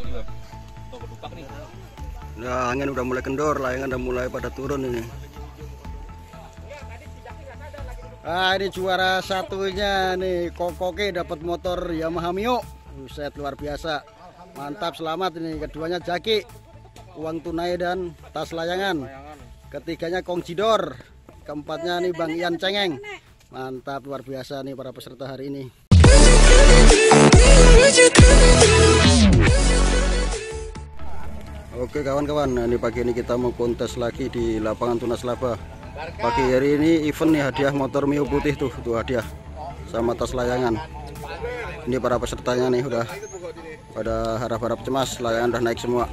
Nah, angin udah mulai kendor, layangan udah mulai pada turun ini. Ah, ini juara satunya nih, Kokoke dapat motor Yamaha Mio. Buset, luar biasa. Mantap, selamat ini. Keduanya Jaki, uang tunai dan tas layangan. Ketiganya Kong Cidor. Keempatnya nih Bang Ian Cengeng. Mantap, luar biasa nih para peserta hari ini. Oke kawan-kawan, nah, ini pagi ini kita mau kontes lagi di lapangan Tunas Laba. Pagi hari ini event nih, hadiah motor Mio putih tuh hadiah sama tas layangan. Ini para pesertanya nih udah pada harap-harap cemas, layangan udah naik semua.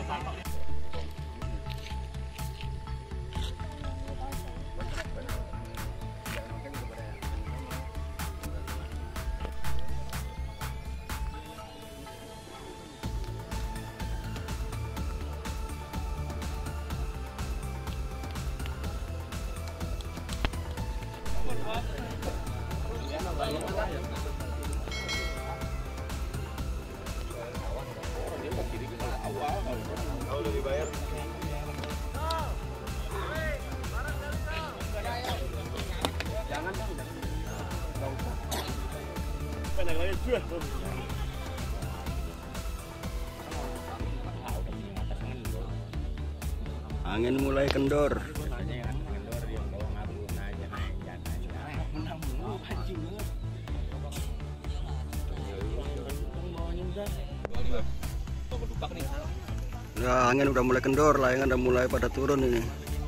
Angin mulai kendor. Nah, angin udah mulai kendor, layangan udah mulai pada turun ini.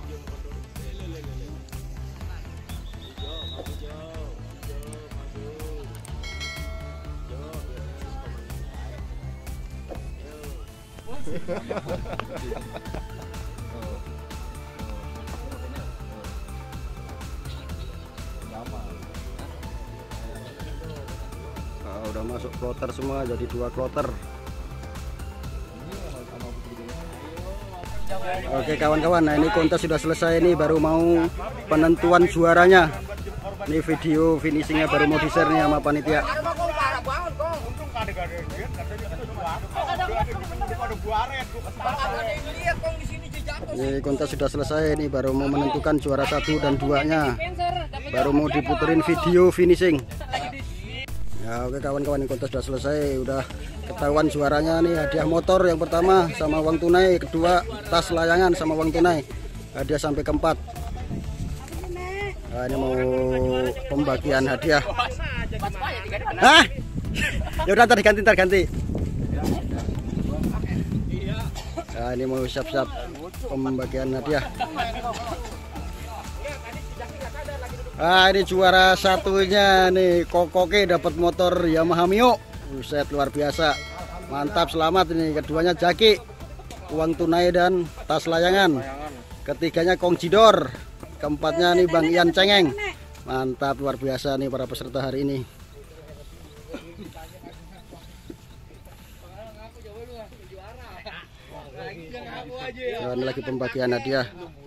Nah, udah masuk kloter semua, jadi 2 kloter. Oke kawan-kawan, nah ini kontes sudah selesai nih, baru mau penentuan juaranya. Ini video finishingnya baru mau di-share nih sama panitia. Ini kontes sudah selesai nih, baru mau menentukan juara 1 dan 2-nya. Baru mau diputerin video finishing. Ya oke kawan-kawan, ini kontes sudah selesai, udah ketahuan juaranya nih, hadiah motor yang pertama sama uang tunai, kedua tas layangan sama uang tunai, hadiah sampai keempat. Nah, ini mau pembagian hadiah. Hah? Ya udah ntar ganti. Nah, ini mau siap-siap pembagian hadiah. Ah, ini juara satunya nih, Kokoke dapat motor Yamaha Mio. Buset, luar biasa. Mantap, selamat ini. Keduanya Jaki, uang tunai dan tas layangan. Ketiganya Kong Cidor. Keempatnya nih Bang Ian Cengeng. Mantap, luar biasa nih para peserta hari ini. Ini lagi pembagian hadiah.